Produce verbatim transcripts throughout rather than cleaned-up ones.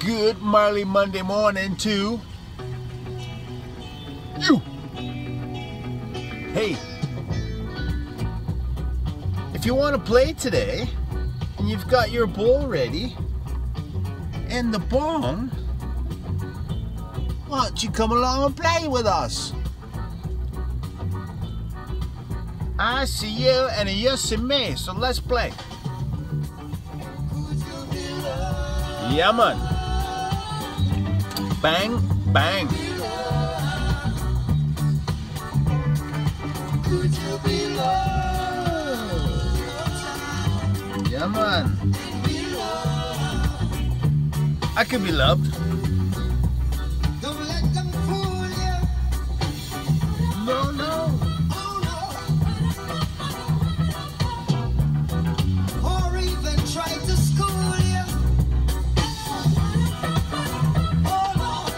Good Marley Monday morning to you. Hey, if you want to play today and you've got your bowl ready and the bong, why don't you come along and play with us? I see you and you see me, so let's play. Yeah, man. Bang, bang. Yeah, man. I could be loved. Don't let them fool you. No, no. Oh no. Or even try to school you. Oh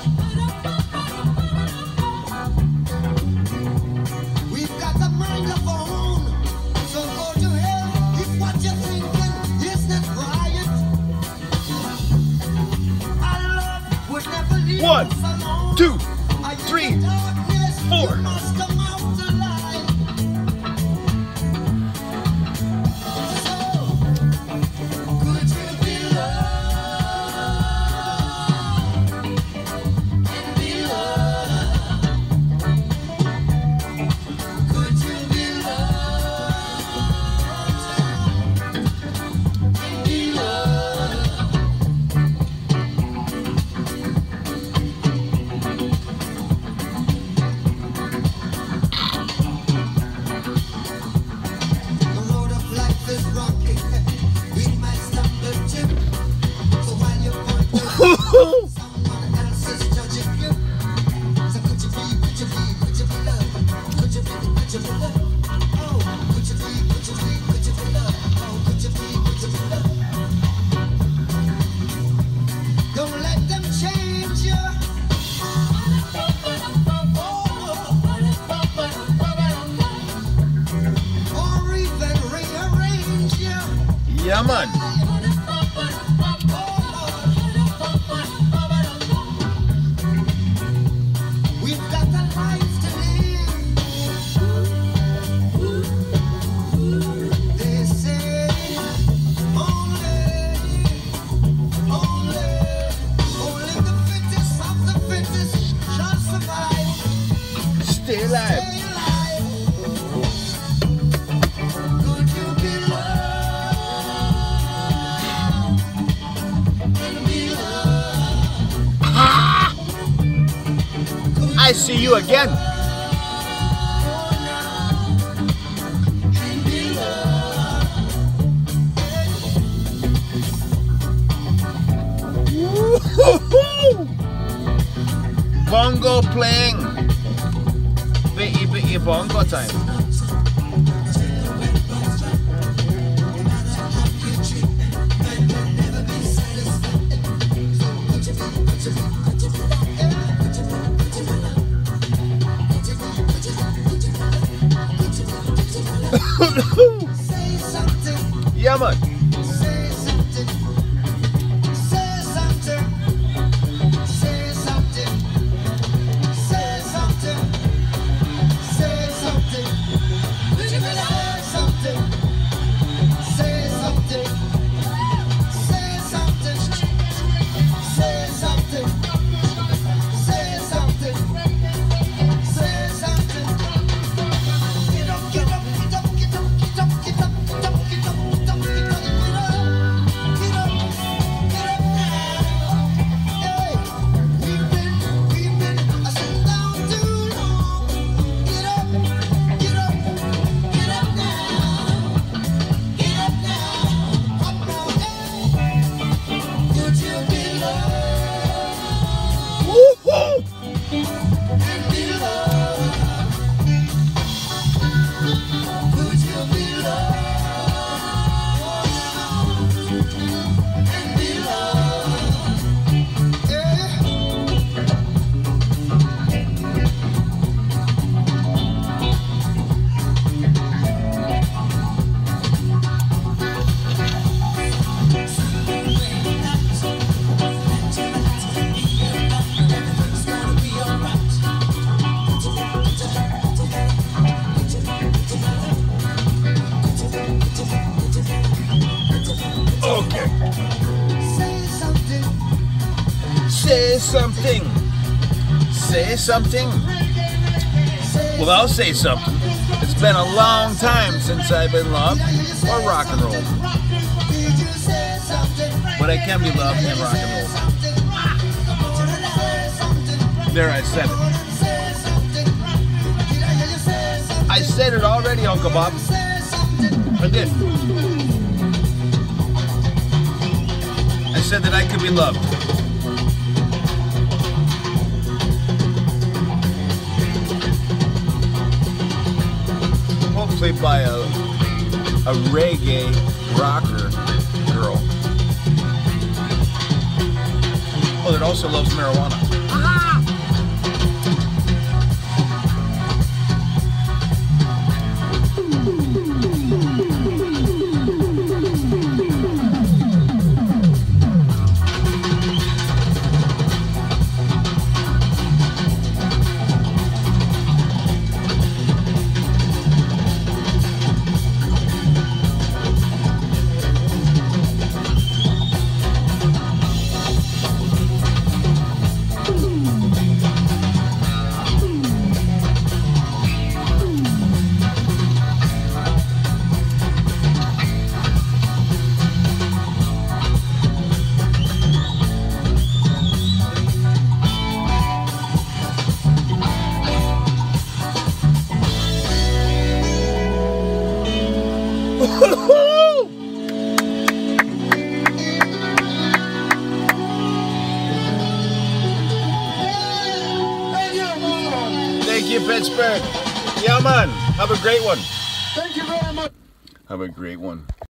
no. We've got a mind of our own. So go to hell if what you're thinking is not right. Our love would never leave One, us alone. two, three, four. Don't let them change you. Or even rearrange you. Yeah, man. We've got a life to live. They say only, only, only the fittest of the fittest shall survive. Stay alive. Stay alive. Could you be loved and be loved? I see you again. And be loved. Woo-hoo-hoo! Bongo playing. Bitty bitty bongo time. Say something. Yeah, man. Say something. Say something. Say something. Say something. Say something. say something? Say something? Well, I'll say something. It's been a long time since I've been loved or rock and roll. But I can be loved and rock and roll. There, I said it. I said it already, Uncle Bob. I did. I said that I could be loved. Hopefully by a, a reggae rocker girl. Oh, that also loves marijuana. Thank you, Pittsburgh. Yeah, man. Have a great one. Thank you very much. Have a great one.